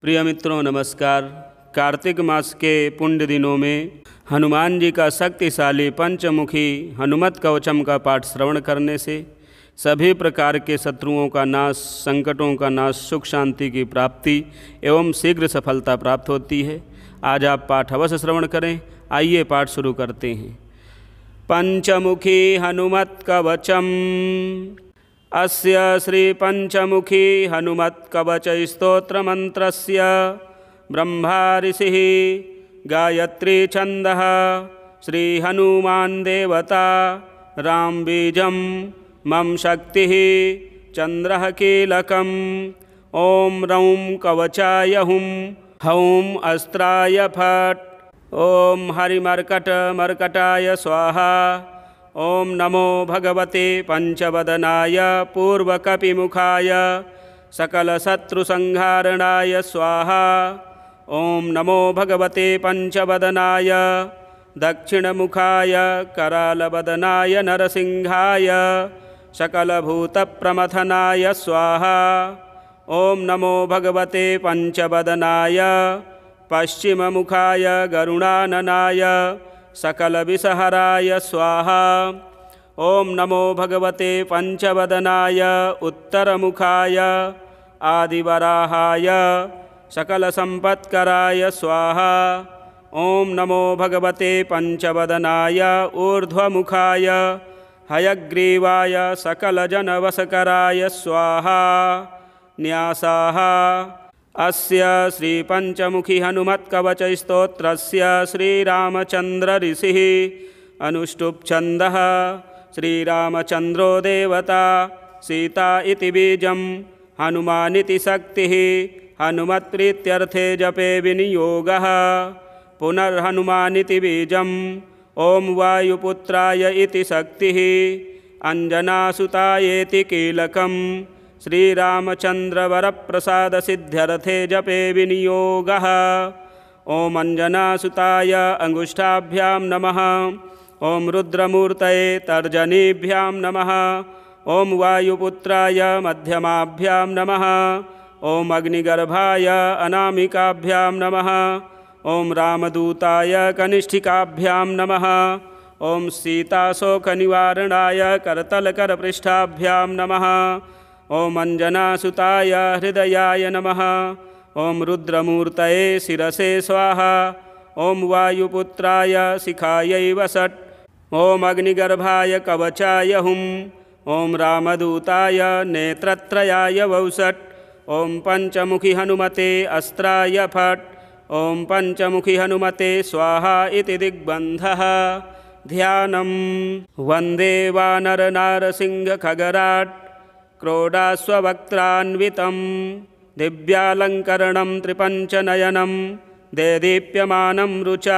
प्रिय मित्रों नमस्कार। कार्तिक मास के पुण्य दिनों में हनुमान जी का शक्तिशाली पंचमुखी हनुमत कवचम का पाठ श्रवण करने से सभी प्रकार के शत्रुओं का नाश, संकटों का नाश, सुख शांति की प्राप्ति एवं शीघ्र सफलता प्राप्त होती है। आज आप पाठ अवश्य श्रवण करें। आइए पाठ शुरू करते हैं। पंचमुखी हनुमत कवचम। अस्य श्री पंचमुखी हनुमत कवच स्तोत्र मंत्रस्य ब्रह्मा ऋषिः गायत्री छंदः श्री हनुमान देवता राम बीजम मम शक्ति चंद्रः कीलकम ओम रौं कवचाय हुं हौं अस्त्राय फट् ओम हरिमर्कट मर्कटाय स्वाहा ओम नमो भगवते पंचवदनाय पूर्वकपिमुखाय सकलशत्रुसंहारणाय स्वाहा ओम नमो भगवते पंचवदनाय दक्षिणमुखाय करालवदनाय नरसिंहाय सकलभूतप्रमथनाय स्वाहा ओम नमो भगवते पंचवदनाय पश्चिममुखाय गरुडाननाय सकलविषहराय स्वाहा ओम नमो भगवते पंचवदनाय उत्तरमुखाय आदिवराहाय सकलसंपत्कराय स्वाहा ओम नमो भगवते पंचवदनाय ऊर्ध्वमुखाय हयग्रीवाय सकलजनवशकराय स्वाहा न्यासाः। अस्य श्री पंचमुखी हनुमत कवच स्तोत्रस्य श्रीरामचंद्र ऋषिः अनुष्टुप् छंदः श्रीरामचंद्रो देवता सीता इति बीजं हनुमानिति शक्तिः हनुमत्प्रीत्यर्थे जपे विनियोगः पुनर्हनुमानिति बीजं ओम वायुपुत्राय इति शक्तिः अंजनासुतायेति कीलकम् श्रीरामचंद्र प्रसाद सिद्ध्यर्थे जपे विनियोगः ओम अंजनासुताय अंगुष्ठाभ्यां नमः ओम रुद्रमूर्तये तर्जनीभ्यां नमः ओम वायुपुत्राय मध्यमाभ्यां नमः ओम अग्निगर्भाय अनामिकाभ्यां नमः ओम रामदूताय कनिष्ठिकाभ्यां नमः ओम सीताशोकनिवारणाय करतलकरपृष्ठाभ्यां नमः ओम अंजनासुताय हृदयाय नमः ओम रुद्रमूर्तये शिरसे स्वाहा ओम वायुपुत्राय शिखायै वसट् ओम अग्निगर्भाय कवचाय हुं ओम रामदूताय नेत्रत्रयाय वौसट् ओम पंचमुखी हनुमते अस्त्राय फट् ओम पंचमुखी हनुमते स्वाहा इति दिग्बन्धः। ध्यानं वन्दे वानरनारसिंह खगराट् क्रोडास्ववक्त्रान्वितं दिव्यालङ्करणं त्रिपञ्चनयनं देदीप्यमानं रुचा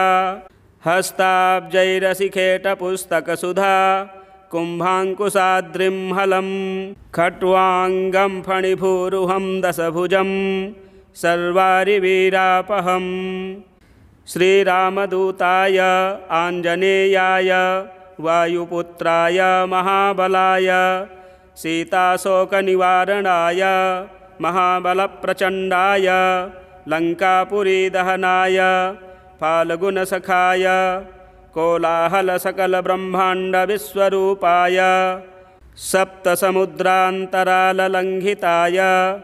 हस्ताब्जैरशिखेटपुस्तकसुधा कुम्भाङ्कुशाद्रिं हलं खट्वाङ्गं फणिभूरुहं दशभुजं सर्वारिवीरापहम् श्रीरामदूताय आञ्जनेयाय वायुपुत्राय महाबलाय सीताशोकनिवारणाय महाबलप्रचण्डाय लङ्कापुरीदहनाय फाल्गुनसखाय कोलाहलसकलब्रह्माण्डविश्वरूपाय सप्तसमुद्रान्तराललङ्घिताय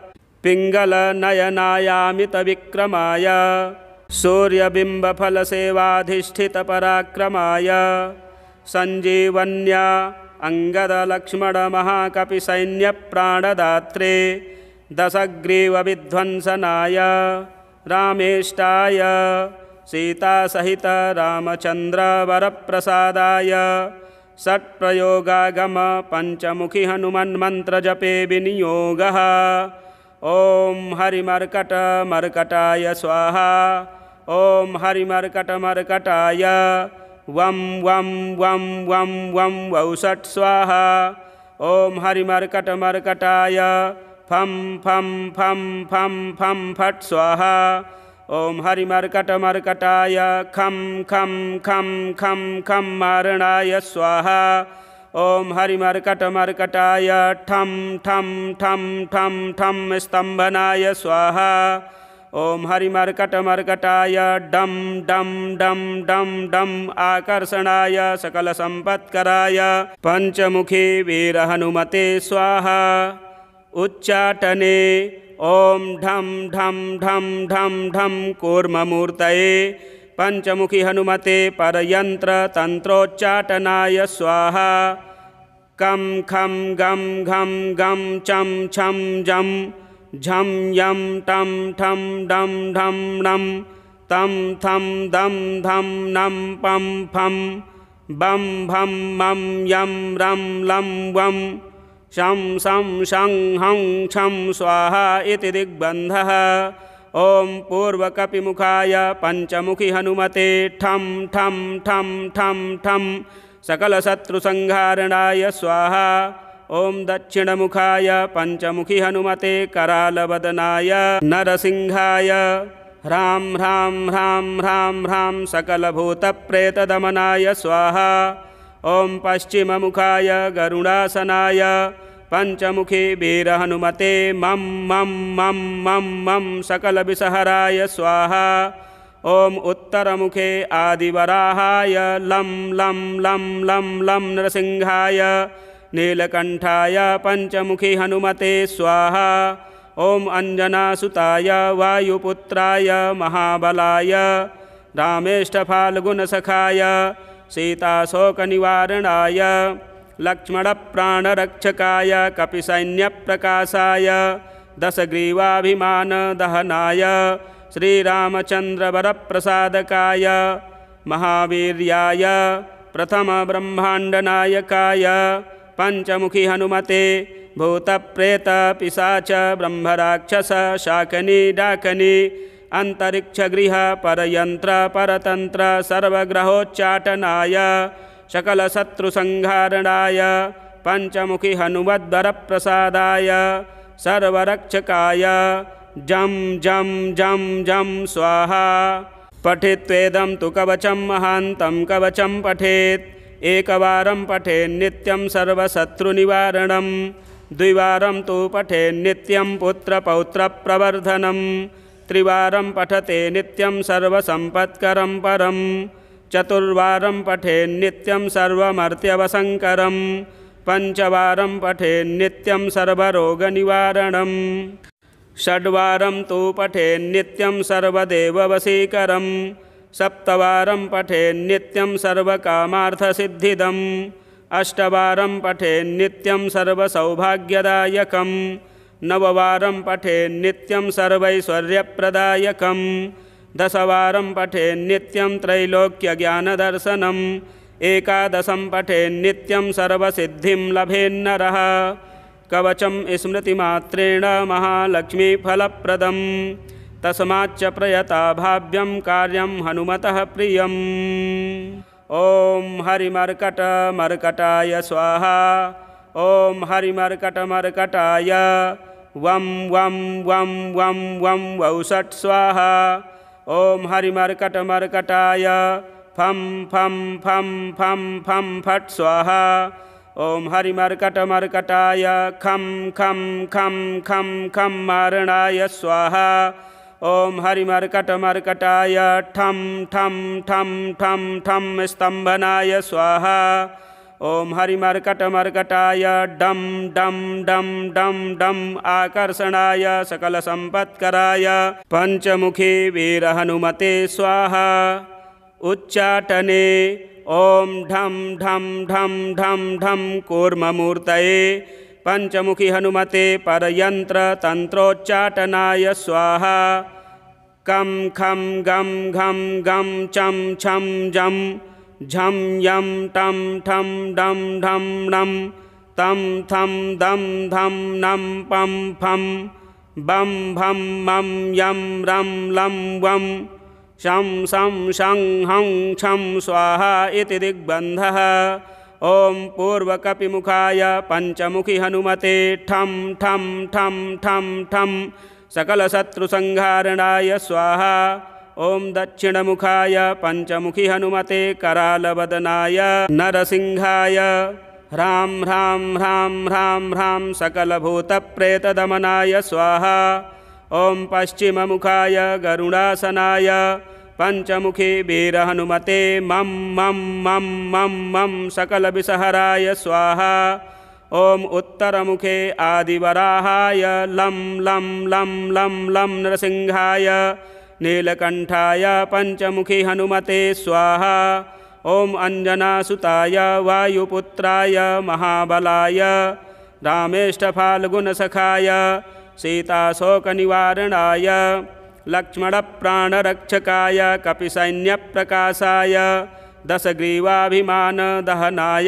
पिङ्गलनयनायामितविक्रमाय सूर्यबिम्बफलसेवाधिष्ठितपराक्रमाय सञ्जीवन्या अंगदलक्ष्मणमहाकपिसैन्यप्राणदात्रे दशग्रीवविध्वंसनाय रामेष्टाय सीतासहित रामचन्द्रवरप्रसादाय षट्प्रयोगागम पंचमुखी हनुमन्मन्त्रजपे विनियोगः ओम हरिमर्कट मर्कटाय स्वाहा ओम हरिमर्कट मर्कटाय वं वं वं वं वं वौषट् स्वाहा ओम हरिमर्कट मर्कटाय फं फं फं फं फं फट् स्वाहा ओम हरिमर्कट मर्कटाय खं खं खं खं खं मारणाय स्वाहा ओम हरिमर्कटमर्कटाय ठम ठम ठम ठम ठम स्तंभनाय स्वाहा ओम हरिमर्कटमर्कटाय डम डम डम डम डम आकर्षणाय सकल संपत्कराय पंचमुखी वीर हनुमते स्वाहा। उच्चाटने ओम ढम ढम ढम ढम ढम कूर्ममूर्तये पंचमुखी हनुमते परयंत्र तंत्रोच्चाटनाय स्वाहा। कम खम गम घम गम चम छम जम झम यम टम ठम डम ढम नम तम थम दम धम नम पम फम बम भम मम यम रम लम वम शं सं शं हं छं स्वाहा इति दिग्बन्धः। ओम पूर्वकपिमुखाय पंचमुखी हनुमते ठम ठम ठम ठम ठम सकलशत्रुसंहारणाय स्वाहा। ओम दक्षिणमुखाय पंचमुखी हनुमते करालवदनाय नरसिंहाय ह्रां ह्रां ह्रां ह्रां ह्रां सकलभूतप्रेतदमनाय स्वाहा। ओम पश्चिममुखाय गरुडासनाय पंचमुखी वीर हनुमते मम मम मम मम मम सकलविषहराय स्वाहा। ओम उत्तरमुखे आदिवराहाय लं लं लं लं लं नरसिंहाय नीलकंठाय पंचमुखी हनुमते स्वाहा। ओम अंजनासुताय वायुपुत्राय महाबलाय रामेष्ठफाल्गुनसखाय सीताशोकनिवारणाय लक्ष्मणप्राणरक्षकाय कपिसैन्यप्रकाशाय दशग्रीवाभिमानदहनाय श्रीरामचन्द्रवरप्रसादकाय महावीर्याय प्रथमब्रह्माण्डनायकाय पंचमुखी हनुमते भूतप्रेतपिशाच ब्रह्मराक्षस शाकनी डाकनी अंतरिक्षगृह परयंत्र परतंत्र सर्वग्रहोच्चाटनाय सकलशत्रुसंहारणाय पंचमुखी हनुमद्वरप्रसादाय सर्वरक्षकाय जम जम जम जम स्वाहा। पठेत्वेदं तु कवचं महान्तं कवचं पठेत् एकवारं पठेन्नित्यं सर्वशत्रुनिवारणं द्विवारं तु पठेन्नित्यं पुत्रपौत्रप्रवर्धनं त्रिवारं पठते नित्यं सर्वसम्पत्करं परं चतुर्वारं पठेन्नित्यं सर्वमर्त्यवसङ्करं पंचवारं पठेन्नित्यं सर्वरोगनिवारणं षड्वारं तु पठेन्नित्यं सर्वदेववशीकरं सप्तवारं पठेन्नित्यं सर्वकामार्थसिद्धिदम् अष्टवारं पठेन्नित्यं सर्वसौभाग्यदायकं नववारं पठेन्नित्यं सर्वैश्वर्यप्रदायकं दशवारं पठेन्नित्यं त्रैलोक्यज्ञानदर्शनम् एकादशं पठेन्नित्यं सर्वसिद्धिं लभेन्नरः कवचं स्मृतिमात्रेण महालक्ष्मीफलप्रदं तस्माच्च प्रयता भाव्यं कार्यं हनुमतः प्रियम्। ओम हरिमर्कटमर्कटाय स्वाहा। ओम हरिमर्कटमर्कटाय वं वं वं वं वं वौषट स्वाहा। ओम हरिमर्कटमर्कटाय फं फं फं फं फं फट स्वाहा। ओम हरिमर्कटमर्कटाय खं खं खं खं खं मारणाय स्वाहा। ओम हरिमर्कटमर्कटाय ठं ठं ठं ठं ठं स्तंभनाय स्वाहा। ओम हरिमर्कटमर्कटाय डम डम डम डम डम आकर्षणाय सकलसंपत्कराय पंचमुखी वीर हनुमते स्वाहा। उच्चाटने ओम ढम ढम ढम ढम ढम कूर्ममूर्तये पंचमुखी हनुमते परयंत्र तंत्रोच्चाटनाय स्वाहा। कम खम गम घम गम चम छम जम झम यम टम ठम डम ढम नम तम थम दम धम नम पम फम बम भम मम यम रम लम वम शं सं शं हं छं स्वाहा इति दिग्बन्धः। ओम पूर्वकपिमुखाय पंचमुखी हनुमते ठं ठं ठं ठं ठं सकलशत्रुसंहारणाय स्वाहा। ओम दक्षिणमुखाय पंचमुखी हनुमते करालवदनाय नरसिंहाय ह्रां ह्रां ह्रां ह्रां ह्रां सकलभूतप्रेतदमनाय स्वाहा। ॐ पश्चिममुखाय गरुडासनाय पंचमुखी वीरहनुमते मं मं मं मं मं सकलविषहराय स्वाहा। ॐ उत्तरमुखे आदिवराहाय लं लं लं लं लं नृसिंहाय नीलकंठाय पंचमुखी हनुमते स्वाहा। ॐ अंजनासुताय वायुपुत्राय महाबलाय रामेष्टफाल्गुनसखाय सीताशोकनिवारणाय लक्ष्मणप्राणरक्षकाय कपिसैन्यप्रकाशाय दशग्रीवाभिमानदहनाय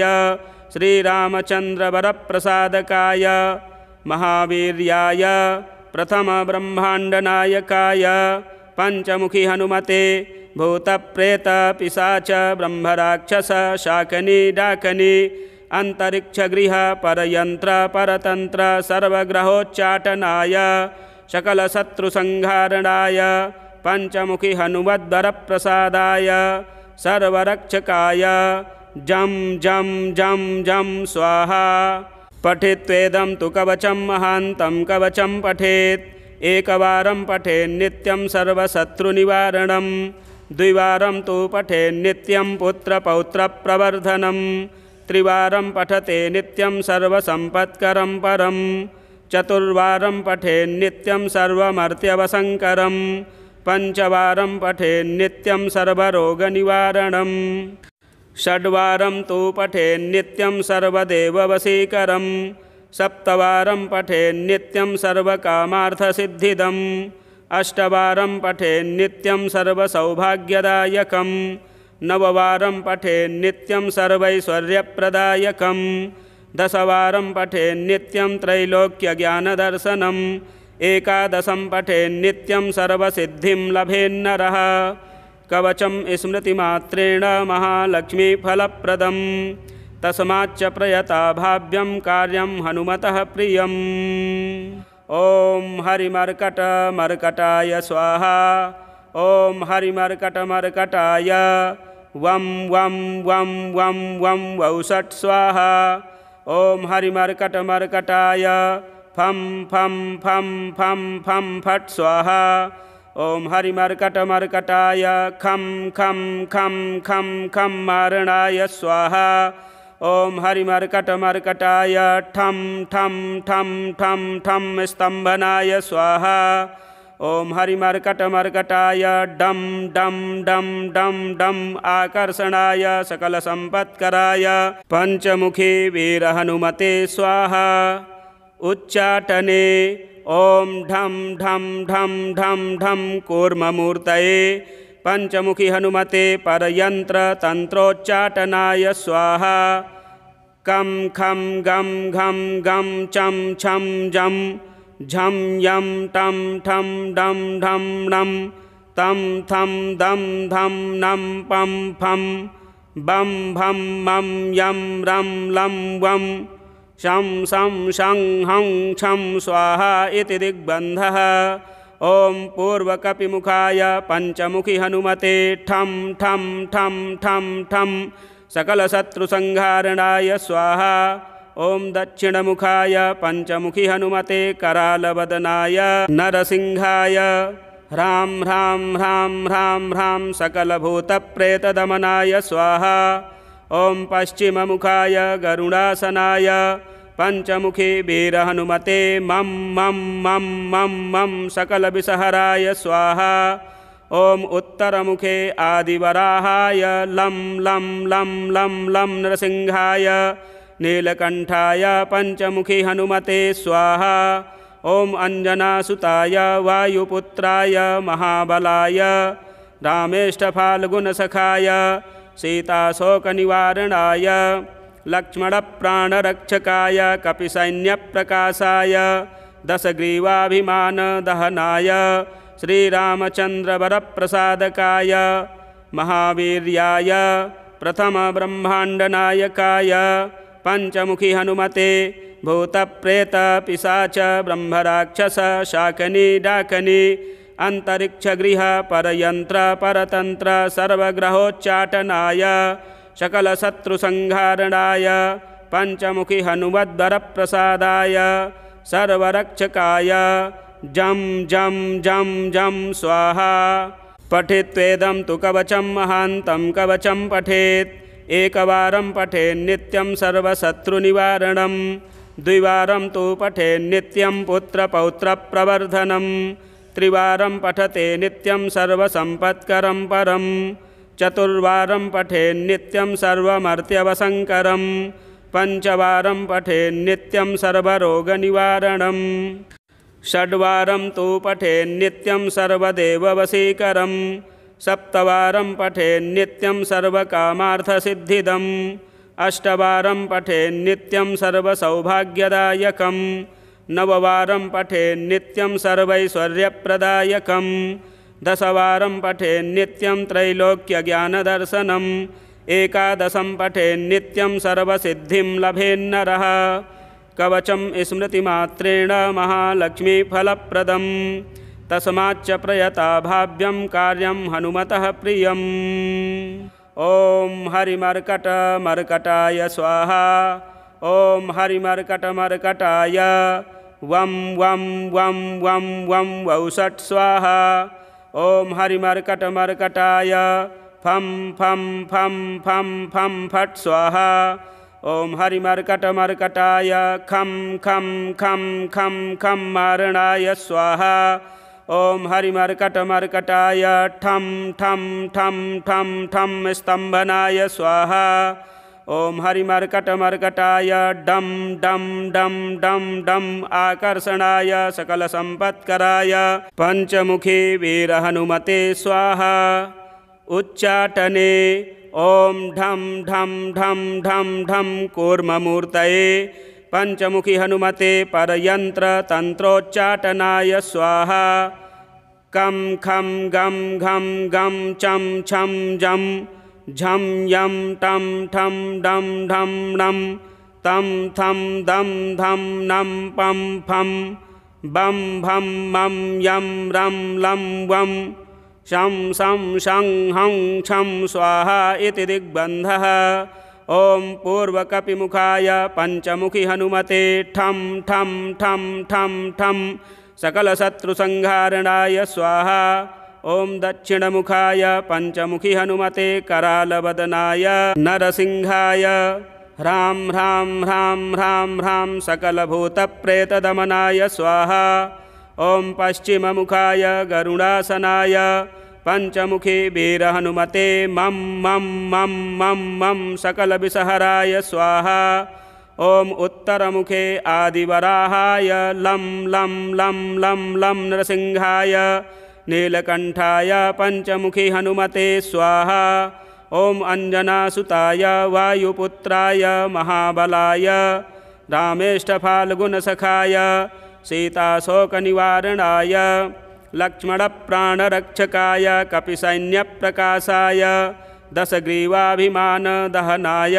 श्रीरामचन्द्रवरप्रसादकाय महावीर्याय प्रथमब्रह्माण्डनायकाय पंचमुखी हनुमते भूतप्रेतपिशाच ब्रह्मराक्षस शाकनी डाकनी अंतरिक्षगृह परयंत्र परतंत्र सर्वग्रहोच्चाटनाय सकलशत्रुसंहारणाय पंचमुखी हनुमद्वरप्रसादाय सर्वरक्षकाय जं जं जं जं स्वाहा। पठेत्वेदं तु कवचं महान्तं कवचं पठेत् एकवारं पठेन्नित्यं सर्वशत्रुनिवारणं द्विवारं तु पठेन्नित्यं पुत्रपौत्रप्रवर्धनं त्रिवारं पठते नित्यं सर्वसम्पत्करं परं चतुर्वारं पठेन्नित्यं सर्वमर्त्यवसङ्करं पंचवारं पठेन्नित्यं सर्वरोगनिवारणं षड्वारं तु पठेन्नित्यं सर्वदेववशीकरं सप्तवारं पठेन्नित्यं सर्वकामार्थसिद्धिदम् अष्टवारं पठेन्नित्यं सर्वसौभाग्यदायकं नववारं पठेन्नित्यं सर्वैश्वर्यप्रदायकं दशवारं पठेन्नित्यं त्रैलोक्यज्ञानदर्शनम् एकादशं पठेन्नित्यं सर्वसिद्धिं लभेन्नरः कवचं स्मृतिमात्रेण महालक्ष्मीफलप्रदं तस्माच्च प्रयता भाव्यं कार्यं हनुमतः प्रियम्। ॐ हरिमर्कटमर्कटाय स्वाहा। ॐ हरिमर्कटमर्कटाय वं वं वं वं वं वौषट् स्वाहा। ॐ हरिमर्कटमर्कटाय फं फं फं फं फं फट् स्वाहा। ॐ हरिमर्कटमर्कटाय खं खं खं खं खं मारणाय स्वाहा। ॐ हरिमर्कटमर्कटाय ठं ठं ठं ठं ठं स्तंभनाय स्वाहा। ॐ हरिमर्कटमर्कटाय डं डं डं डं डं आकर्षणाय सकलसम्पत्कराय पंचमुखी वीरहनुमते स्वाहा। उच्चाटने ॐ ढं ढं ढं ढं ढं कूर्ममूर्तये पंचमुखी हनुमते परयंत्रतंत्रोच्चाटनाय स्वाहा। कं खं गं घं गं चं छं जं झं यं टं ठं डं ढं णं तं थं दं धं नं पं फं बं भं मं यं रं लं वं शं शं शं हं छं स्वाहा इति दिग्बन्धः। ॐ पूर्वकपिमुखाय पंचमुखी हनुमते ठं ठं ठं ठं ठं सकलशत्रुसंहारणाय स्वाहा। ॐ दक्षिणमुखाय पंचमुखी हनुमते करालवदनाय नरसिंहाय ह्रां ह्रां ह्रां ह्रां ह्रां सकलभूतप्रेतदमनाय स्वाहा। ॐ पश्चिममुखाय गरुडासनाय पंचमुखी वीरहनुमते मं मं मं मं मं सकलविषहराय स्वाहा। ॐ उत्तरमुखे आदिवराहाय लं लं लं लं लं नृसिंहाय नीलकंठाय पंचमुखी हनुमते स्वाहा। ॐ अंजनासुताय वायुपुत्राय महाबलाय रामेष्टफाल्गुनसखाय सीताशोकनिवारणाय लक्ष्मणप्राणरक्षकाय कपिसैन्यप्रकाशाय दशग्रीवाभिमानदहनाय श्रीरामचन्द्रवरप्रसादकाय महावीर्याय प्रथमब्रह्माण्डनायकाय पंचमुखी हनुमते भूतप्रेतपिशाच ब्रह्मराक्षस शाकनी डाकनी अंतरिक्षगृह परयंत्र परतंत्र सर्वग्रहोच्चाटनाय सकलशत्रुसंहारणाय पंचमुखी हनुमद्वरप्रसादाय सर्वरक्षकाय जं जं जं जं स्वाहा। पठित्वेदं तु कवचं महान्तं कवचं पठेत्। एकवारं पठेन्नित्यं सर्वशत्रुनिवारणं। द्विवारं तु पठेन्नित्यं पुत्रपौत्रप्रवर्धनं। त्रिवारं पठते नित्यं सर्वसम्पत्करं परं। चतुर्वारं पठेन्नित्यं सर्वमर्त्यवसङ्करं। पञ्चवारं पठेन्नित्यं सर्वरोगनिवारणं। षड्वारं तु पठेन्नित्यं सर्वदेववशीकरं। सप्तवारं पठेन्नित्यं सर्वकामार्थसिद्धिदम्। अष्टवारं पठेन्नित्यं सर्वसौभाग्यदायकं। नववारं पठेन्नित्यं सर्वैश्वर्यप्रदायकं। दशवारं पठेन्नित्यं त्रैलोक्यज्ञानदर्शनम्। एकादशं पठेन्नित्यं सर्वसिद्धिं लभेन्नरः। कवचं स्मृतिमात्रेण महालक्ष्मीफलप्रदं। तस्माच्च प्रयता भाव्यं कार्यं हनुमतः प्रियम्। ॐ हरिमर्कटमर्कटाय स्वाहा। ॐ हरिमर्कटमर्कटाय वं वं वं वं वं वौषट् स्वाहा। ॐ हरिमर्कटमर्कटाय फं फं फं फं फं फट् स्वाहा। ॐ हरिमर्कटमर्कटाय खं खं खं खं खं मारणाय स्वाहा। ॐ हरिमर्कटमर्कटाय ठं ठं ठं ठं ठं स्तम्भनाय स्वाहा। ॐ हरिमर्कटमर्कटाय डं डं डं डं डं आकर्षणाय सकलसम्पत्कराय पञ्चमुखी वीरहनुमते स्वाहा। उच्चाटने ॐ ढं ढं ढं ढं ढं कूर्ममूर्तये पञ्चमुखी हनुमते परयन्त्रतन्त्रोच्चाटनाय स्वाहा। कं खं गं घं गं चं छं जं झं यं टं ठं डं ढं णं तं थं दं धं नं पं फं बं भं मं यं रं लं वं शं शं शं हं छं स्वाहा इति दिग्बन्धः। ॐ पूर्वकपिमुखाय पञ्चमुखी हनुमते ठं ठं ठं ठं ठं सकलशत्रुसंहारणाय स्वाहा। ॐ दक्षिणमुखाय पञ्चमुखी हनुमते करालवदनाय नरसिंहाय ह्रां ह्रां ह्रां ह्रां ह्रां सकलभूतप्रेतदमनाय स्वाहा। ॐ पश्चिममुखाय गरुडासनाय पञ्चमुखी वीरहनुमते मं मं मं मं मं सकलविषहराय स्वाहा। ॐ उत्तरमुखे आदिवराहाय लं लं लं लं लं नरसिंहाय नीलकण्ठाय पञ्चमुखी हनुमते स्वाहा। ॐ अञ्जनासुताय वायुपुत्राय महाबलाय रामेष्टफाल्गुनसखाय सीताशोकनिवारणाय लक्ष्मणप्राणरक्षकाय कपिसैन्यप्रकाशाय दशग्रीवाभिमानदहनाय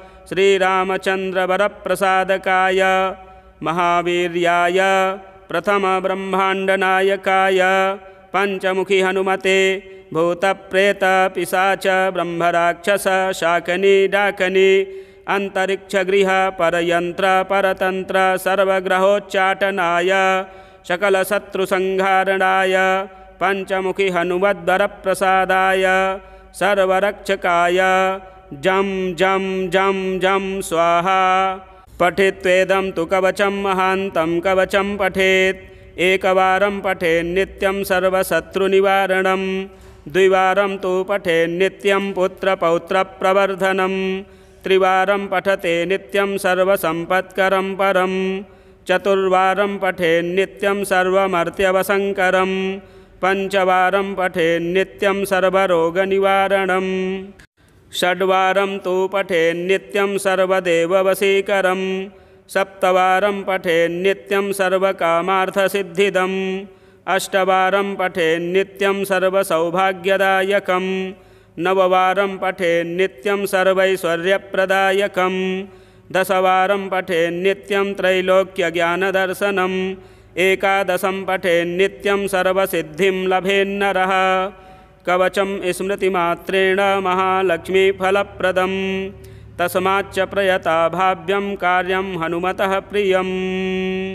श्रीरामचन्द्रवरप्रसादकाय महावीर्याय प्रथमब्रह्माण्डनायकाय पञ्चमुखी हनुमते भूतप्रेतपिशाच ब्रह्मराक्षस शाकनी डाकनी अंतरिक्षगृह परयंत्र परतंत्र सर्वग्रहोच्चाटनाय सकलशत्रुसंहारणाय पञ्चमुखी हनुमद्वरप्रसादाय सर्वरक्षकाय जं जं जं जं स्वाहा। पठित्वेदं तु कवचं महान्तं कवचं पठेत्। एकवारं पठेन्नित्यं सर्वशत्रुनिवारणं। द्विवारं तु पठेन्नित्यं पुत्रपौत्रप्रवर्धनं। त्रिवारं पठते नित्यं सर्वसम्पत्करं परं। चतुर्वारं पठेन्नित्यं सर्वमर्त्यवसङ्करं। पञ्चवारं पठेन्नित्यं सर्वरोगनिवारणं। षड्वारं तु पठेन्नित्यं सर्वदेववशीकरं। सप्तवारं पठेन्नित्यं सर्वकामार्थसिद्धिदम्। अष्टवारं पठेन्नित्यं सर्वसौभाग्यदायकं। नववारं पठेन्नित्यं सर्वैश्वर्यप्रदायकं। दशवारं पठेन्नित्यं त्रैलोक्यज्ञानदर्शनम्। एकादशं पठेन्नित्यं सर्वसिद्धिं लभेन्नरः। कवचं स्मृतिमात्रेण महालक्ष्मीफलप्रदम्। तस्माच्च प्रयता भाव्यं कार्यं हनुमतः प्रियम्।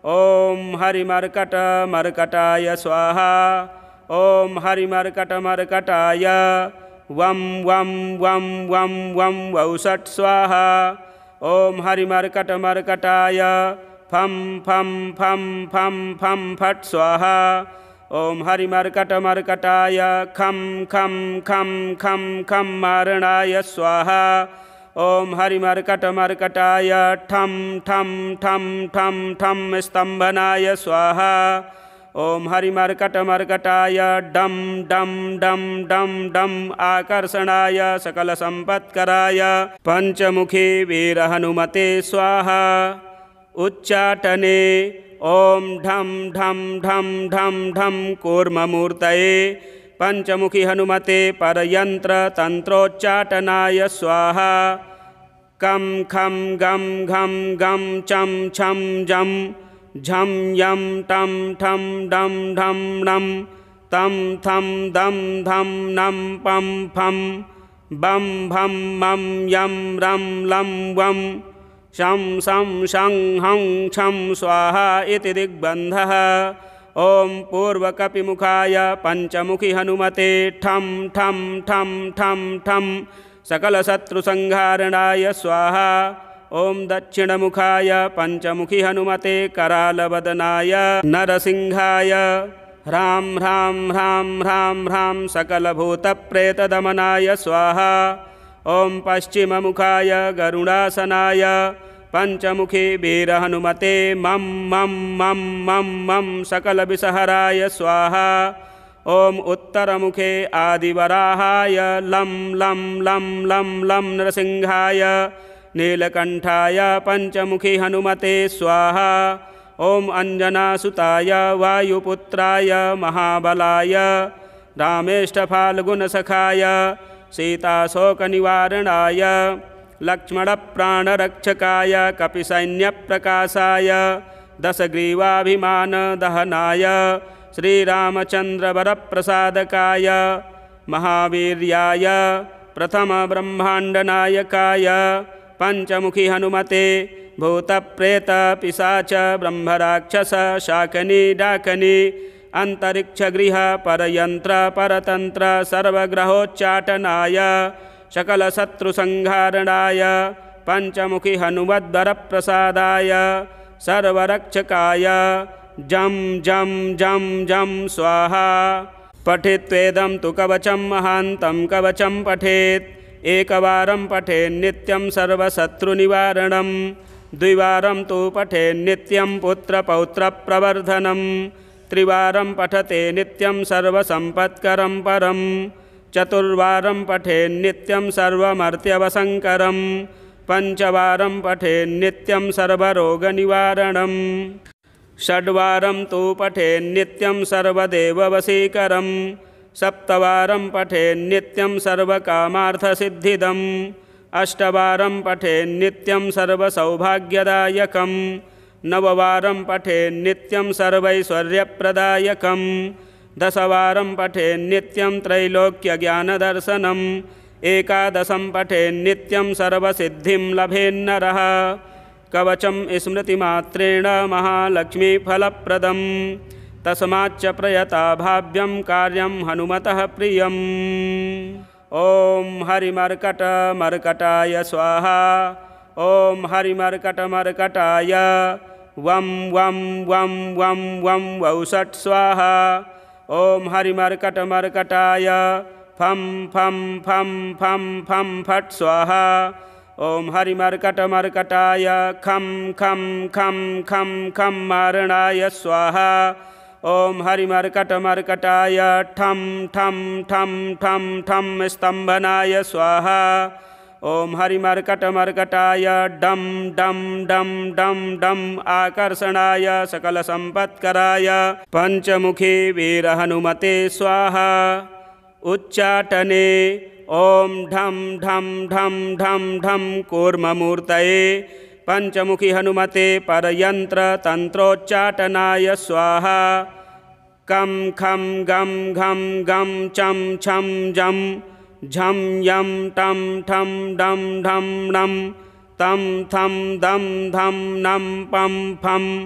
ॐ हरिमर्कटमर्कटाय स्वाहा। ॐ हरिमर्कटमर्कटाय वं वं वं वं वं वौषट् स्वाहा। ॐ हरिमर्कटमर्कटाय फं फं फं फं फं फट् स्वाहा। ॐ हरिमर्कटमर्कटाय खं खं खं खं खं मारणाय स्वाहा। ॐ हरिमर्कटमर्कटाय ठं ठं ठं ठं ठं स्तम्भनाय स्वाहा। ॐ हरिमर्कटमर्कटाय डं डं डं डं डं आकर्षणाय सकलसम्पत्कराय पञ्चमुखी वीरहनुमते स्वाहा। उच्चाटने ॐ ढं ढं ढं ढं ढं कूर्ममूर्तये पंचमुखी हनुमते परयंत्र तंत्रोच्चाटनाय स्वाहा। कं खं गं घं गं चं छं जं झं यं टं ठं डं ढं णं तं थं दं धं नं पं फं बं भं मं यं रं लं वं शं शं शं हं छं स्वाहा इति दिग्बन्धः। ॐ पूर्वकपिमुखाय पंचमुखी हनुमते ठं ठं ठं ठं ठं सकलशत्रुसंहारणाय स्वाहा। ॐ दक्षिणमुखाय पंचमुखी हनुमते करालवदनाय नरसिंहाय ह्रां ह्रां ह्रां ह्रां ह्रां सकलभूतप्रेतदमनाय स्वाहा। ॐ पश्चिममुखाय गरुडासनाय पंचमुखी वीरहनुमते मं मं मं मं मं सकलविषहराय स्वाहा। ॐ उत्तरमुखे आदिवराहाय लं लं लं लं लं नरसिंहाय नीलकंठाय पंचमुखी हनुमते स्वाहा। ॐ अंजनासुताय वायुपुत्राय महाबलाय रामेष्ठफाल्गुनसखाय सीताशोकनिवारणाय लक्ष्मणप्राणरक्षकाय कपिसैन्यप्रकाशाय दशग्रीवाभिमानदहनाय श्रीरामचन्द्रवरप्रसादकाय महावीर्याय प्रथमब्रह्माण्डनायकाय पंचमुखी हनुमते भूतप्रेतपिशाच ब्रह्मराक्षस शाकनी डाकनी अंतरिक्षगृह परयंत्र परतंत्र सर्वग्रहोच्चाटनाय सकलशत्रुसंहारणाय पंचमुखी हनुमद्वरप्रसादाय सर्वरक्षकाय जं जं जं जं स्वाहा। पठेत्वेदं तु कवचं महान्तं कवचं पठेत् एकवारं पठेन्नित्यं सर्वशत्रुनिवारणं द्विवारं तु पठेन्नित्यं पुत्रपौत्रप्रवर्धनं त्रिवारं पठते नित्यं सर्वसम्पत्करं परं चतुर्वारं पठेन्नित्यं सर्वमर्त्यवसंकरं पंचवारं पठेन्नित्यं सर्वरोगनिवारणं षड्वारं तु पठेन्नित्यं सर्वदेववशीकरं सप्तवारं पठेन्नित्यं सर्वकामार्थसिद्धिदम् अष्टवारं पठेन्नित्यं सर्वसौभाग्यदायकं नववारं पठेन्नित्यं सर्वैश्वर्यप्रदायकं दशवारं पठेन्नित्यं त्रैलोक्यज्ञानदर्शनम् एकादशं पठेन्नित्यं सर्वसिद्धिं लभेन्नरः कवचं स्मृतिमात्रेण महालक्ष्मीफलप्रदं तस्माच्च प्रयता भाव्यं कार्यं हनुमतः प्रियम्। ॐ हरिमर्कटमर्कटाय स्वाहा। ॐ हरिमर्कटमर्कटाय वं वं वं वं वं वौषट् स्वाहा। ॐ हरिमर्कटमर्कटाय फं फं फं फं फं फट् स्वाहा। ॐ हरिमर्कटमर्कटाय खं खं खं खं खं मारणाय स्वाहा। ॐ हरिमर्कटमर्कटाय ठं ठं ठं ठं ठं स्तम्भनाय स्वाहा। ॐ हरिमर्कटमर्कटाय डं डं डं डं डं आकर्षणाय सकलसम्पत्कराय पंचमुखी वीरहनुमते स्वाहा। उच्चाटने ॐ ढं ढं ढं ढं ढं कूर्ममूर्तये पंचमुखी हनुमते परयंत्र तंत्रोच्चाटनाय स्वाहा। कं खं गं घं गं चं छं जं झं यं टं ठं डं ढं णं तं थं दं धं नं पं फं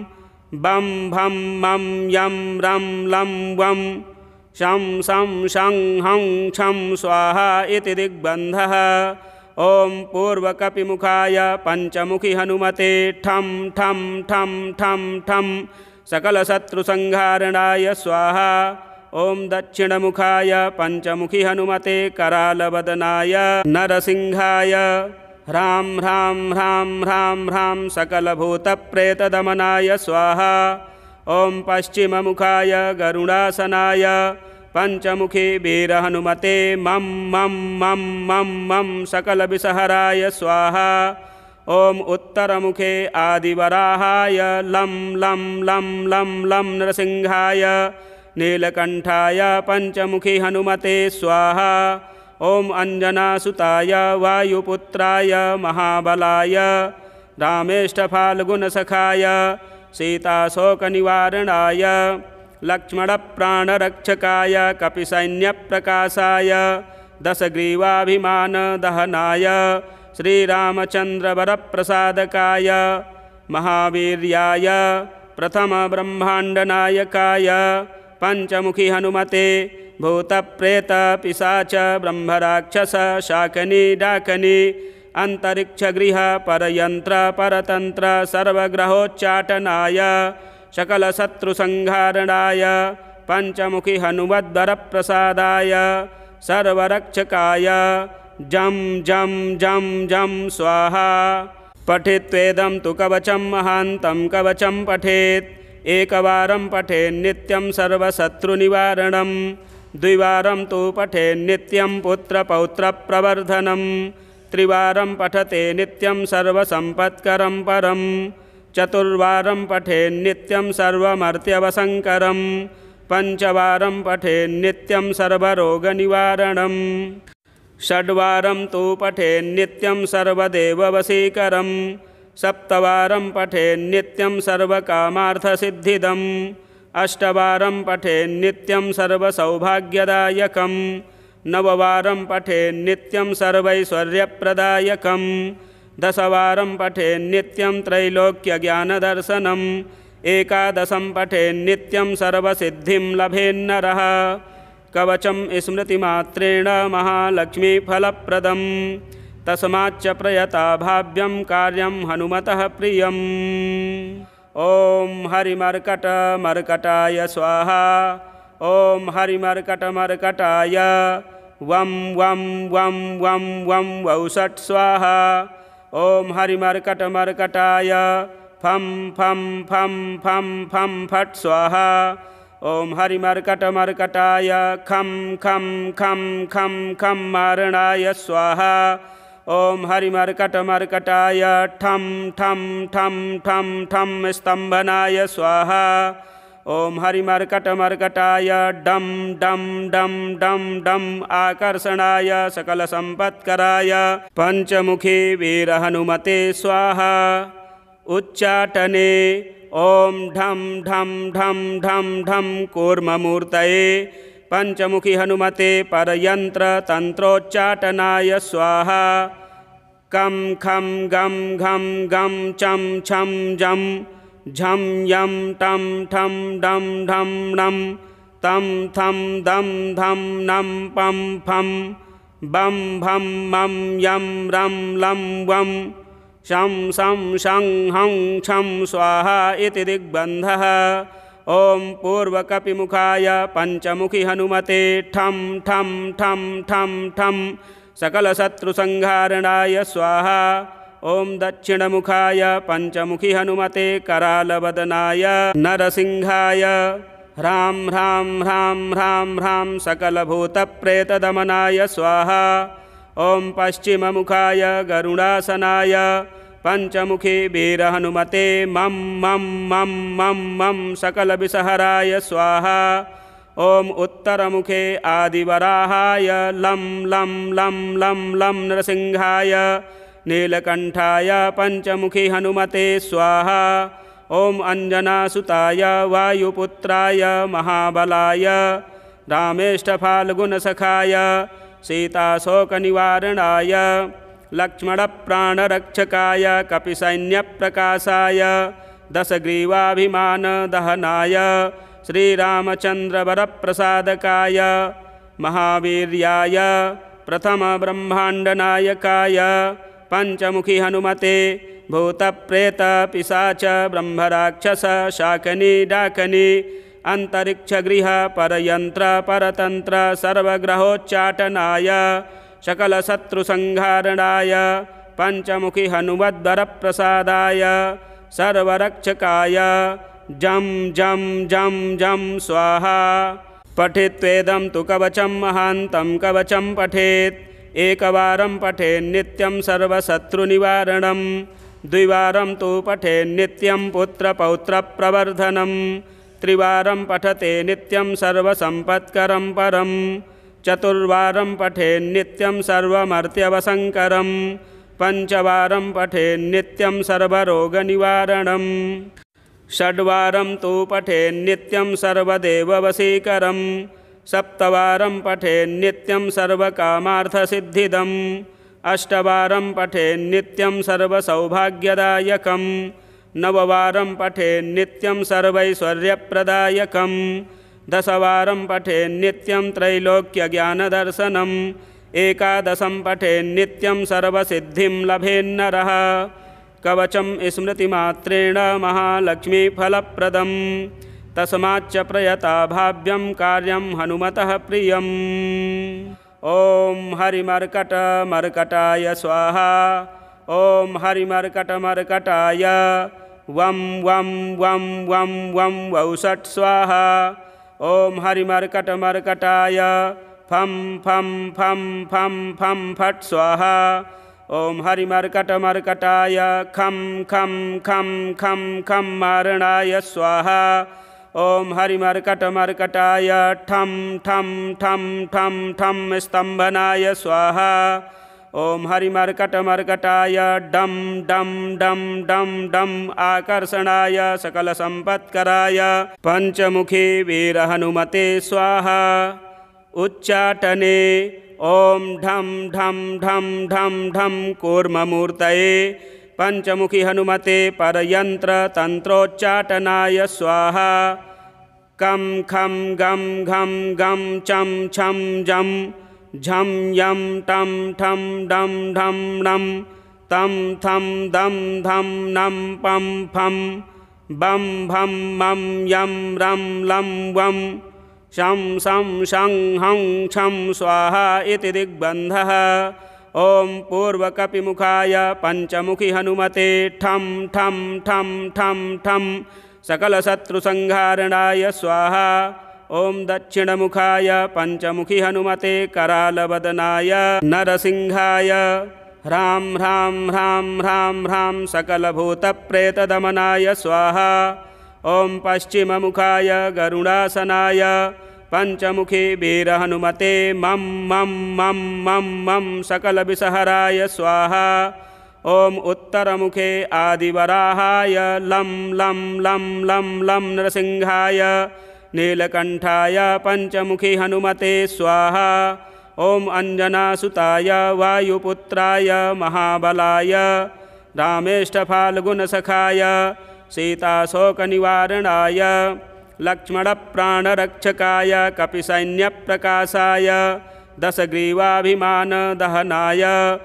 बं भं मं यं रं लं वं शं शं शं हं छं स्वाहा इति दिग्बन्धः। ॐ पूर्वकपिमुखाय पञ्चमुखि हनुमते ठं ठं ठं ठं ठं सकलशत्रुसंहारणाय स्वाहा। ॐ दक्षिणमुखाय पञ्चमुखि हनुमते करालवदनाय नरसिंहाय ह्रां ह्रां ह्रां ह्रां ह्रां सकलभूतप्रेतदमनाय स्वाहा। ॐ पश्चिममुखाय गरुडासनाय पञ्चमुखी वीरहनुमते मं मं मं मं मं सकलविषहराय स्वाहा। ॐ उत्तरमुखे आदिवराहाय लं लं लं लं लं नरसिंहाय नीलकण्ठाय पञ्चमुखी हनुमते स्वाहा। ॐ अञ्जनासुताय वायुपुत्राय महाबलाय रामेष्टफाल्गुनसखाय सीताशोकनिवारणाय लक्ष्मणप्राणरक्षकाय कपिसैन्यप्रकाशाय दशग्रीवाभिमानदहनाय श्रीरामचन्द्रवरप्रसादकाय महावीर्याय प्रथमब्रह्माण्डनायकाय पञ्चमुखी हनुमते भूतप्रेतपिशाच ब्रह्मराक्षस शाकनी डाकनी अंतरिक्षगृह परयंत्र परतंत्र सर्वग्रहोच्चाटनाय सकलशत्रुसंहारणाय पञ्चमुखी हनुमद्वरप्रसादाय सर्वरक्षकाय जं जं जं जं स्वाहा। पठेत्वेदं तु कवचं महान्तं कवचं पठेत् एकवारं पठेन्नित्यं सर्वशत्रुनिवारणं द्विवारं तु पठेन्नित्यं पुत्रपौत्रप्रवर्धनं त्रिवारं पठते नित्यं सर्वसम्पत्करं परं चतुर्वारं पठेन्नित्यं सर्वमर्त्यवसङ्करं पञ्चवारं पठेन्नित्यं सर्वरोगनिवारणं षड्वारं तु पठेन्नित्यं सर्वदेववशीकरं सप्तवारं पठेन्नित्यं सर्वकामार्थसिद्धिदम् अष्टवारं पठेन्नित्यं सर्वसौभाग्यदायकं नववारं पठेन्नित्यं सर्वैश्वर्यप्रदायकं दशवारं पठेन्नित्यं त्रैलोक्यज्ञानदर्शनम् एकादशं पठेन्नित्यं सर्वसिद्धिं लभेन्नरः कवचं स्मृतिमात्रेण महालक्ष्मीफलप्रदं तस्माच्च प्रयता भाव्यं कार्यं हनुमतः प्रियम्। ॐ हरिमर्कटमर्कटाय स्वाहा। ॐ हरिमर्कटमर्कटाय वं वं वं वं वं वौषट् स्वाहा। ॐ हरिमर्कटमर्कटाय फं फं फं फं फं फट् स्वाहा। ॐ हरिमर्कटमर्कटाय खं खं खं खं खं मारणाय स्वाहा। ॐ हरिमर्कटमर्कटाय ठं ठं ठं ठं ठं स्तम्भनाय स्वाहा। ॐ हरिमर्कटमर्कटाय डं डं डं डं डं आकर्षणाय सकलसम्पत्कराय पञ्चमुखी वीरहनुमते स्वाहा। उच्चाटने ॐ ढं ढं ढं ढं ढं कूर्ममूर्तये पञ्चमुखी हनुमते परयन्त्रतन्त्रोच्चाटनाय स्वाहा। कं खं गं घं गं चं छं जं झं यं टं ठं डं ढं णं तं थं दं धं नं पं फं बं भं मं यं रं लं वं शं शं शं हं छं स्वाहा इति दिग्बन्धः। ॐ पूर्वकपिमुखाय पञ्चमुखी हनुमते ठं ठं ठं ठं ठं सकलशत्रुसंहारणाय स्वाहा। ॐ दक्षिणमुखाय पञ्चमुखी हनुमते करालवदनाय नरसिंहाय ह्रां ह्रां ह्रां ह्रां ह्रां सकलभूतप्रेतदमनाय स्वाहा। ॐ पश्चिममुखाय गरुडासनाय पञ्चमुखी वीरहनुमते मं मं मं मं मं सकलविषहराय स्वाहा। ॐ उत्तरमुखे आदिवराहाय लं लं लं लं लं नरसिंहाय नीलकण्ठाय पञ्चमुखी हनुमते स्वाहा। ॐ अञ्जनासुताय वायुपुत्राय महाबलाय रामेष्टफाल्गुनसखाय सीताशोकनिवारणाय लक्ष्मणप्राणरक्षकाय कपिसैन्यप्रकाशाय दशग्रीवाभिमानदहनाय श्रीरामचन्द्रवरप्रसादकाय महावीर्याय प्रथमब्रह्माण्डनायकाय पंचमुखी हनुमते भूतप्रेतपिशाच ब्रह्मराक्षस शाकनी डाकनी अंतरिक्षगृह परयंत्र परतंत्र सर्वग्रहोच्चाटनाय सकलशत्रुसंहारणाय पंचमुखी हनुमद्वरप्रसादाय सर्वरक्षकाय जं जं जं जं स्वाहा। पठेत्वेदं तु कवचं महान्तं कवचं पठेत् एकवारं पठेन्नित्यं सर्वशत्रुनिवारणं द्विवारं तु पठेन्नित्यं पुत्रपौत्रप्रवर्धनं त्रिवारं पठते नित्यं सर्वसम्पत्करं परं चतुर्वारं पठेन्नित्यं सर्वमर्त्यवसङ्करं पंचवारं पठेन्नित्यं सर्वरोगनिवारणं षड्वारं तु पठेन्नित्यं सर्वदेववशीकरं सप्तवारं पठेन्नित्यं सर्वकामार्थसिद्धिदम् अष्टवारं पठेन्नित्यं सर्वसौभाग्यदायकं नववारं पठेन्नित्यं सर्वैश्वर्यप्रदायकं दशवारं पठेन्नित्यं त्रैलोक्यज्ञानदर्शनम् एकादशं पठेन्नित्यं सर्वसिद्धिं लभेन्नरः कवचं स्मृतिमात्रेण महालक्ष्मीफलप्रदं तस्माच्च प्रयता भाव्यं कार्यं हनुमतः प्रियम्। ओम हरिमर्कटमर्कटाय स्वाहा। ओम हरिमर्कटमर्कटाय वं वं वं वं वं वौषट् स्वाहा। ओम हरिमर्कटमर्कटाय फं फं फं फं फं फट् स्वाहा। ओम हरिमर्कटमर्कटाय खं खं खं खं खं मारणाय स्वाहा। ओम हरिमर्कटमर्कटाय ठं ठं ठं ठं ठं स्तंभनाय स्वाहा। ओम हरिमर्कटमर्कटाय डं डं डं डं डं आकर्षणाय सकलसंपत्कराय पंचमुखी वीरहनुमते स्वाहा। उच्चाटने ओम ढं ढं ढं ढं ढं कूर्ममूर्तये पंचमुखी हनुमते परयंत्र तंत्रोच्चाटनाय स्वाहा। कं खं गं घं गं चं छं जं झं यं टं ठं डं ढं णं तं थं दं धं नं पं फं बं भं मं यं रं लं वं शं शं शं हं छं स्वाहा इति दिग्बन्धः। ओम पूर्वकपिमुखाय पंचमुखी हनुमते ठं ठं ठं ठं ठं सकलशत्रुसंहारणाय स्वाहा। ओम दक्षिणमुखाय पंचमुखी हनुमते करालवदनाय नरसिंहाय ह्रां ह्रां ह्रां ह्रां ह्रां सकलभूतप्रेतदमनाय स्वाहा। ओम पश्चिममुखाय गरुडासनाय पंचमुखी वीरहनुमते मं मं मं मं मं सकलविषहराय स्वाहा। ओम उत्तरमुखे आदिवराहाय लं लं लं लं लं नरसिंहाय नीलकंठाय पंचमुखी हनुमते स्वाहा। ओम अंजनासुताय वायुपुत्राय महाबलाय रामेष्ठफाल्गुनसखाय सीताशोकनिवारणाय लक्ष्मणप्राणरक्षकाय कपिसैन्यप्रकाशाय दशग्रीवाभिमानदहनाय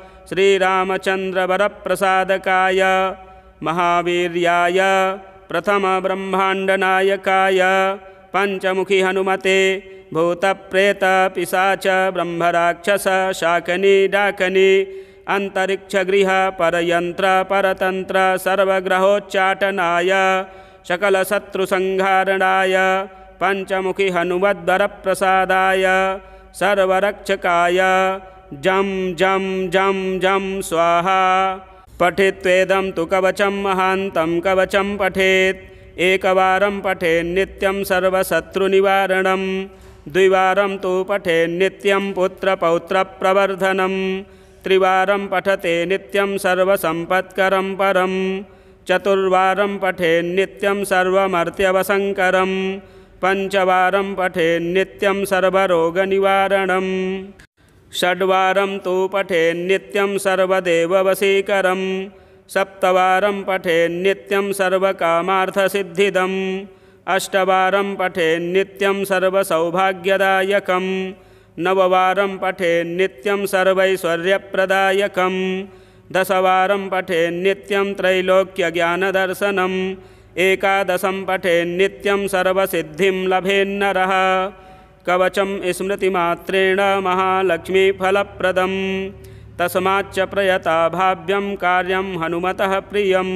श्रीरामचन्द्रवरप्रसादकाय महावीर्याय प्रथमब्रह्माण्डनायकाय पंचमुखी हनुमते भूतप्रेतपिशाच ब्रह्मराक्षस शाकनी डाकनी अंतरिक्षगृह परयंत्र परतंत्र सर्वग्रहोच्चाटनाय सकलशत्रुसंहारणाय पंचमुखी हनुमद्वरप्रसादाय सर्वरक्षकाय जं जं जं जं स्वाहा। पठेत्वेदं तु कवचं महान्तं कवचं पठेत् एकवारं पठेन्नित्यं सर्वशत्रुनिवारणं द्विवारं तु पठेन्नित्यं पुत्रपौत्रप्रवर्धनं त्रिवारं पठते नित्यं सर्वसम्पत्करं परं चतुर्वारं पठेन्नित्यं सर्वमर्त्यवसङ्करं पंचवारं पठेन्नित्यं सर्वरोगनिवारणं षड्वारं तु पठेन्नित्यं सर्वदेववशीकरं सप्तवारं पठेन्नित्यं सर्वकामार्थसिद्धिदम् अष्टवारं पठेन्नित्यं सर्वसौभाग्यदायकं नववारं पठेन्नित्यं सर्वैश्वर्यप्रदायकं दशवारं पठेन्नित्यं त्रैलोक्यज्ञानदर्शनम् एकादशं पठेन्नित्यं सर्वसिद्धिं लभेन्नरः कवचं स्मृतिमात्रेण महालक्ष्मीफलप्रदम् तस्माच्च प्रयता भाव्यं कार्यं हनुमतः प्रियम्।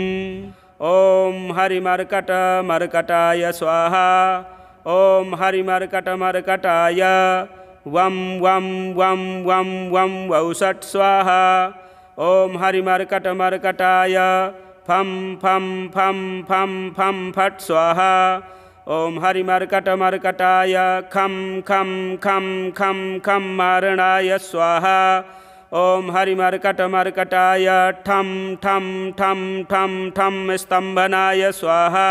ॐ हरिमर्कटमर्कटाय स्वाहा। ॐ हरिमर्कटमर्कटाय वं वं वं वं वं वौषट् स्वाहा। ॐ हरिमर्कटमर्कटाय फं फं फं फं फं फट् स्वाहा। ॐ हरिमर्कटमर्कटाय खं खं खं खं खं मारणाय स्वाहा। ॐ हरिमर्कटमर्कटाय ठं ठं ठं ठं ठं स्तम्भनाय स्वाहा।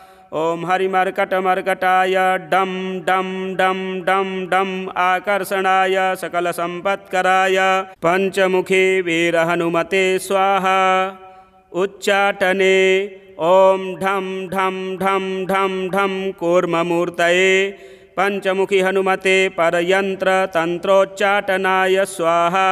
ॐ हरिमर्कटमर्कटाय डं डं डं डं डं आकर्षणाय सकलसम्पत्कराय पञ्चमुखी वीरहनुमते स्वाहा। उच्चाटने ॐ ढं ढं ढं ढं ढं कूर्ममूर्तये पंचमुखी हनुमते परयंत्र तंत्रोच्चाटनाय स्वाहा।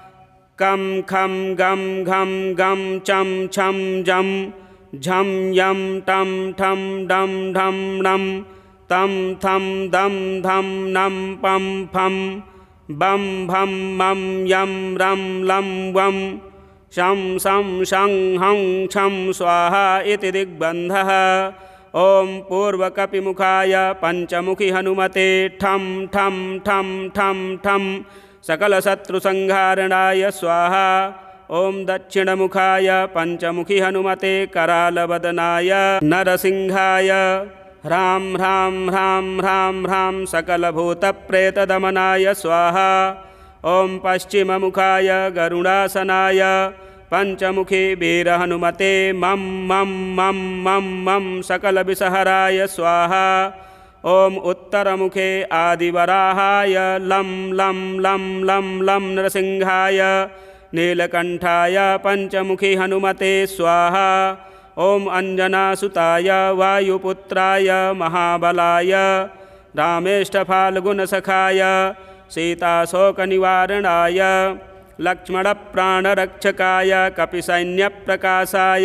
कं खं गं घं गं चं छं जं झं यं टं ठं डं ढं णं तं थं दं धं नं पं फं बं भं मं यं रं लं वं शं शं शं हं छं स्वाहा इति दिग्बन्धः। ॐ पूर्वकपिमुखाय पंचमुखी हनुमते ठं ठं ठं ठं ठं सकलशत्रुसंहारणाय स्वाहा। ॐ दक्षिणमुखाय पंचमुखी हनुमते करालवदनाय नरसिंहाय ह्रां ह्रां ह्रां ह्रां ह्रां सकलभूतप्रेतदमनाय स्वाहा। ॐ पश्चिममुखाय गरुडासनाय पंचमुखी वीरहनुमते मं मं मं मं मं सकलविषहराय स्वाहा। ॐ उत्तरमुखे आदिवराहाय लं लं लं लं लं नरसिंहाय नीलकंठाय पंचमुखी हनुमते स्वाहा। ॐ अंजनासुताय वायुपुत्राय महाबलाय रामेष्टफाल्गुनसखाय सीताशोकनिवारणाय लक्ष्मणप्राणरक्षकाय कपिसैन्यप्रकाशाय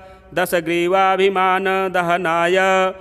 दशग्रीवाभिमानदहनाय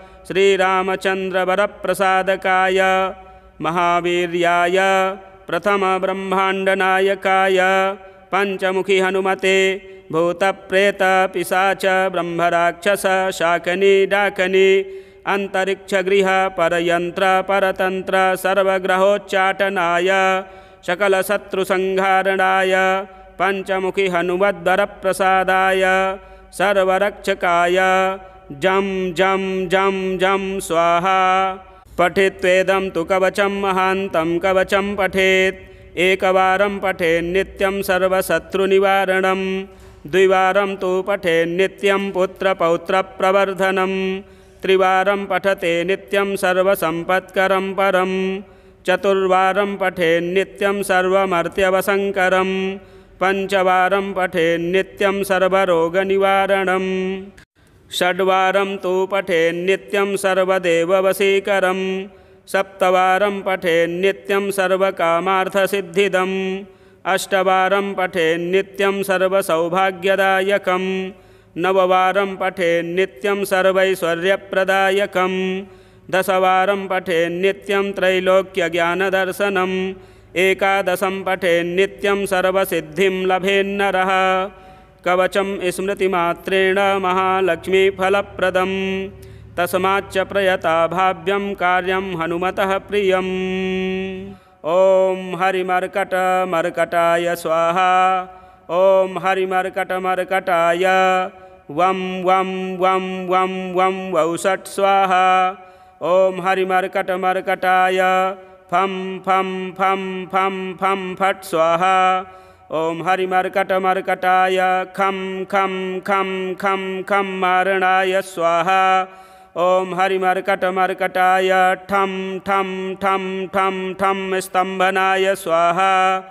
श्रीरामचन्द्रवरप्रसादकाय महावीर्याय प्रथमब्रह्माण्डनायकाय पंचमुखी हनुमते भूतप्रेतपिशाच ब्रह्मराक्षस शाकनी डाकनी अंतरिक्षगृह परयंत्र परतंत्र सर्वग्रहोच्चाटनाय सकलशत्रुसंहारणाय पंचमुखी हनुमद्वरप्रसादाय सर्वरक्षकाय जं जं जं जं स्वाहा। पठित्वेदं तु कवचं महान्तं कवचं पठेत् एकवारं पठेन्नित्यं सर्वशत्रुनिवारणं द्विवारं तु पठेन्नित्यं पुत्रपौत्रप्रवर्धनं त्रिवारं पठते नित्यं सर्वसम्पत्करं परं चतुर्वारं पठेन्नित्यं सर्वमर्त्यवसंकरं पंचवारं पठेन्नित्यं सर्वरोगनिवारणं षड्वारं तु पठेन्नित्यं सर्वदेववशीकरं सप्तवारं पठेन्नित्यं सर्वकामार्थसिद्धिदम् अष्टवारं पठेन्नित्यं सर्वसौभाग्यदायकं नववारं पठेन्नित्यं सर्वैश्वर्यप्रदायकं दशवारं पठेन्नित्यं त्रैलोक्यज्ञानदर्शनम् एकादशं पठेन्नित्यं सर्वसिद्धिं लभेन्नरः कवचं स्मृतिमात्रेण महालक्ष्मीफलप्रदम् तस्माच्च प्रयता भाव्यं कार्यं हनुमतः प्रियम्। ॐ हरिमर्कटमर्कटाय स्वाहा। ॐ हरिमर्कटमर्कटाय वं वं वं वं वं वौषट् स्वाहा। ॐ हरिमर्कटमर्कटाय फं फं फं फं फं फट् स्वाहा। ॐ हरिमर्कटमर्कटाय खं खं खं खं खं मारणाय स्वाहा। ॐ हरिमर्कटमर्कटाय ठं ठं ठं ठं ठं स्तम्भनाय स्वाहा।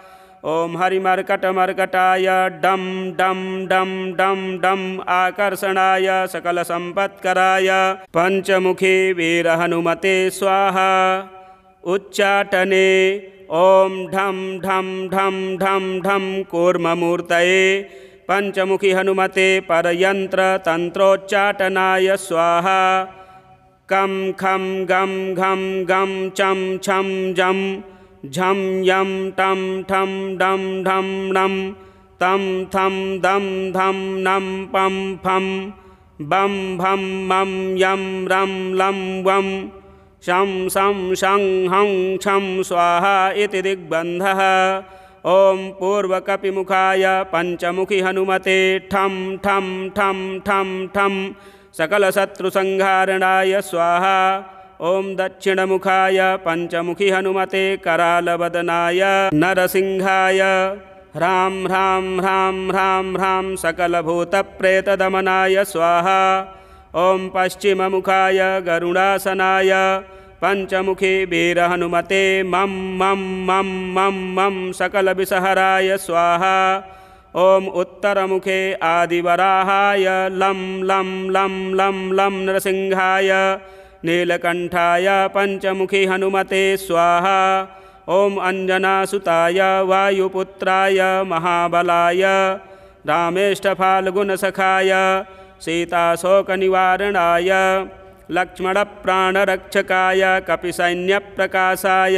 ओम हरिमर्कटमर्कटाय डम डम डम डम डम आकर्षणाय सकल संपत्कराय पंचमुखी वीर हनुमते स्वाहा। उच्चाटने ओम ढम ढम ढम ढम ढम कूर्ममूर्तये पंचमुखी हनुमते परयंत्र तंत्रोच्चाटनाय स्वाहा। कम खम गम घम गम चम छम जम झम यम टम ठम डम ढम नम तम थम दम धम नम पम फम बम भम मम यम रम लम वम शं सं शं हं छं स्वाहा इति दिग्बन्धः। ओम पूर्वकपिमुखाय पंचमुखी हनुमते ठम ठम ठम ठम ठम सकलशत्रुसंहारणाय स्वाहा। ओम दक्षिणमुखाय पंचमुखी हनुमते करालवदनाय नरसिंहाय ह्रां ह्रां ह्रां ह्रां ह्रां सकलभूतप्रेतदमनाय स्वाहा। ओम पश्चिममुखाय गरुडासनाय पंचमुखी वीर हनुमते मम मम मम मम मम सकलविषहराय स्वाहा। ओम उत्तरमुखे आदिवराहाय लं लं लं लं लं नरसिंहाय नीलकंठाय पंचमुखी हनुमते स्वाहा। ओम अंजनासुताय वायुपुत्राय महाबलाय रामेष्टफाल्गुनसखाय सीताशोकनिवारणाय लक्ष्मणप्राणरक्षकाय कपिसैन्यप्रकाशाय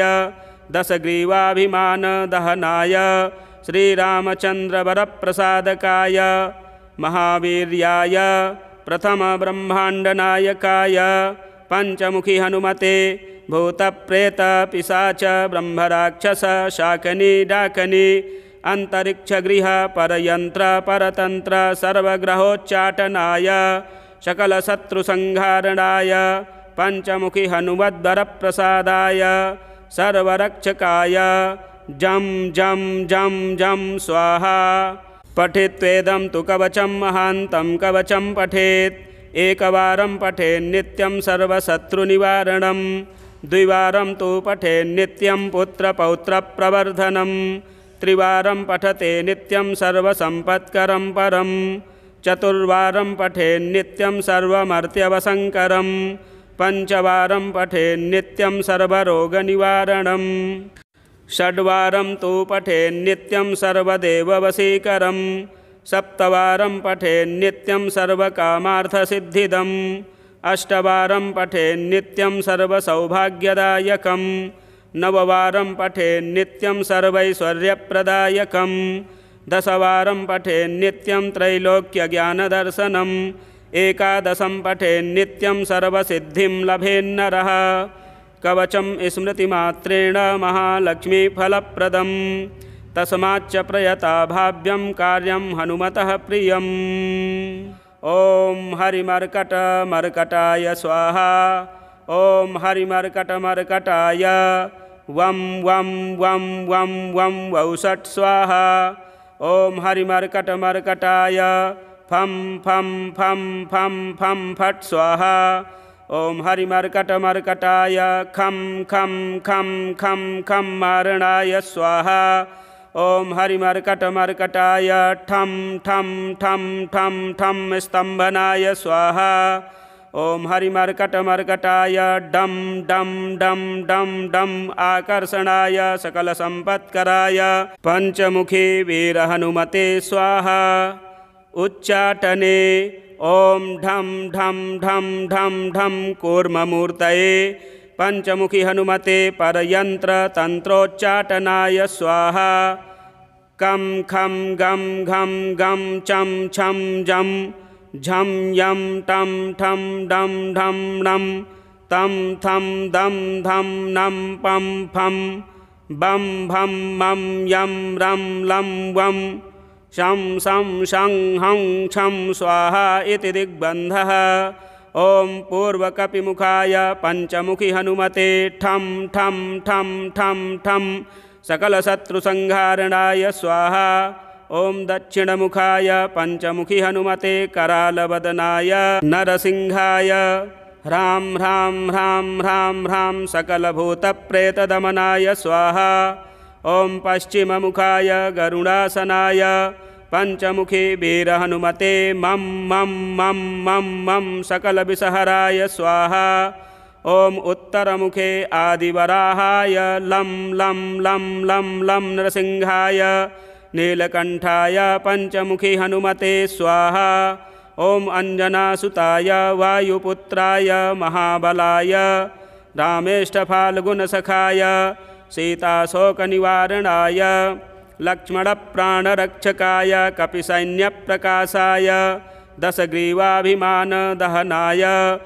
दशग्रीवाभिमानदहनाय श्रीरामचन्द्रवरप्रसादकाय महावीर्याय प्रथमब्रह्माण्डनायकाय पंचमुखी हनुमते भूतप्रेत पिशाच ब्रह्मराक्षस शाकनी डाकनी अंतरिक्षगृह परयंत्र परतंत्र सर्वग्रहोच्चाटनाय सकलशत्रुसंहारणाय पंचमुखी हनुमद्वरप्रसादाय सर्वरक्षकाय जम जम जम जम स्वाहा। पठेत्वेदं तु कवचं महान्तं कवचं पठेत् एकवारं पठेन्नित्यं सर्वशत्रुनिवारणं द्विवारं तु पठेन्नित्यं पुत्रपौत्रप्रवर्धनं त्रिवारं पठते नित्यं सर्वसम्पत्करं परं चतुर्वारं पठेन्नित्यं सर्वमर्त्यवसङ्करं पंचवारं पठेन्नित्यं सर्वरोगनिवारणं षड्वारं तु पठेन्नित्यं सर्वदेववशीकरं सप्तवारं पठेन्नित्यं सर्वकामार्थसिद्धिदम् अष्टवारं पठेन्नित्यं सर्वसौभाग्यदायकं नववारं पठेन्नित्यं सर्वैश्वर्यप्रदायकं दशवारं पठेन्नित्यं त्रैलोक्यज्ञानदर्शनम् एकादशं पठेन्नित्यं सर्वसिद्धिं लभेन्नरः कवचं स्मृतिमात्रेण महालक्ष्मीफलप्रदं तस्माच्च प्रयता भाव्यं कार्यं हनुमतः प्रियम्। ओम हरिमर्कटमर्कटाय स्वाहा। ओम हरिमर्कटमर्कटाय वं वं वं वं वं वौषट् स्वाहा। ओम हरिमर्कटमर्कटाय फं फं फं फं फं फट् स्वाहा। ओम हरिमर्कटमर्कटाय खं खं खं खं खं मारणाय स्वाहा। ओम हरिमर्कटमर्कटाय ठं ठं ठं ठं ठं स्तंभनाय स्वाहा। ओम हरिमर्कटमर्कटाय डम डम डम डम डम आकर्षणाय सकलसंपत्कराय पंचमुखी वीर हनुमते स्वाहा। उच्चाटने ओम ढम ढम ढम ढम ढम कूर्ममूर्तये पंचमुखी हनुमते परयंत्र तंत्रोच्चाटनाय स्वाहा। कम खम गम घम गम चम छम जम झम यम टम ठम डम ढम नम तम थम दम धम नम पम फम बम भम मम यम रम लम वम शं सं शं हं छं स्वाहा इति दिग्बन्धः। ओम पूर्वकपिमुखाय पंचमुखी हनुमते ठं ठं ठं ठं ठं सकलशत्रुसंहारणाय स्वाहा। ओम दक्षिणमुखाय पंचमुखी हनुमते करालवदनाय नरसिंहाय ह्रां ह्रां ह्रां ह्रां ह्रां सकलभूतप्रेतदमनाय स्वाहा। ओम पश्चिममुखाय गरुडासनाय पंचमुखी वीर हनुमते मम मम मम मम मम सकलविषहराय स्वाहा। ओम उत्तरमुखे आदिवराहाय लं लं लं लं लं नृसिंहाय नीलकंठाय पंचमुखी हनुमते स्वाहा। ओम अंजनासुताय वायुपुत्राय महाबलाय रामेष्टफाल्गुनसखाय सीताशोकनिवारणाय लक्ष्मणप्राणरक्षकाय कपिसैन्यप्रकाशाय दशग्रीवाभिमानदहनाय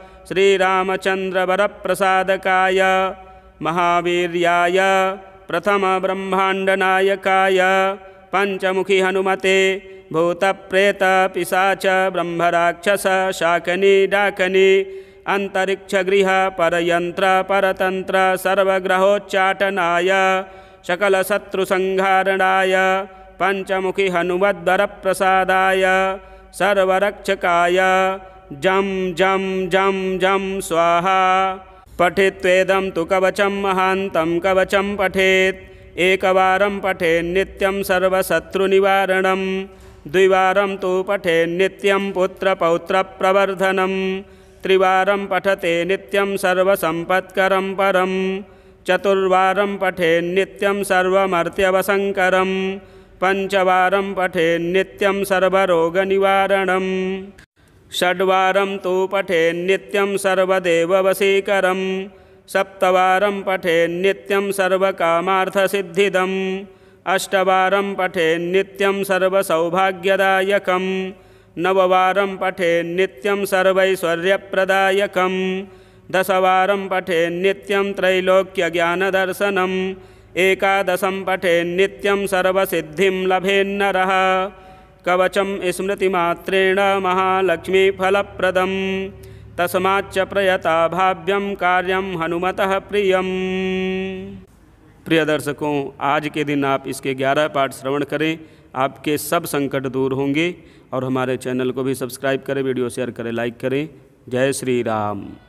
श्रीरामचन्द्रवरप्रसादकाय महावीर्याय प्रथमब्रह्माण्डनायकाय पंचमुखी हनुमते भूतप्रेतपिशाच ब्रह्मराक्षस शाकनी डाकनी अंतरिक्षगृह परयंत्र परतंत्र सर्वग्रहोच्चाटनाय सकलशत्रुसंहारणाय पंचमुखी हनुमद्वरप्रसादाय सर्वरक्षकाय जं जं जं जं स्वाहा। पठेत्वेदं तु कवचं महान्तं कवचं पठेत् एकवारं पठेन्नित्यं सर्वशत्रुनिवारणं द्विवारं तु पठेन्नित्यं पुत्रपौत्रप्रवर्धनं त्रिवारं पठते नित्यं सर्वसम्पत्करं परं चतुर्वारं पठेन्नित्यं सर्वमर्त्यवसङ्करं पंचवारं पठेन्नित्यं सर्वरोगनिवारणं षड्वारं तु पठेन्नित्यं सर्वदेववशीकरं सप्तवारं पठेन्नित्यं सर्वकामार्थसिद्धिदम् अष्टवारं पठेन्नित्यं सर्वसौभाग्यदायकं नववारं पठेन्नित्यं सर्वैश्वर्यप्रदायकं दशवारं पठेन्नित्यं त्रैलोक्यज्ञानदर्शनम् एकादशं पठेन्नित्यं सर्वसिद्धिं लभेन्नरः कवचं स्मृतिमात्रेण महालक्ष्मीफलप्रदं तस्माच्च प्रयता भाव्यं कार्यं हनुमतः प्रियम्। प्रिय दर्शकों, आज के दिन आप इसके 11 पाठ श्रवण करें, आपके सब संकट दूर होंगे। और हमारे चैनल को भी सब्सक्राइब करें, वीडियो शेयर करें, लाइक करें। जय श्री राम।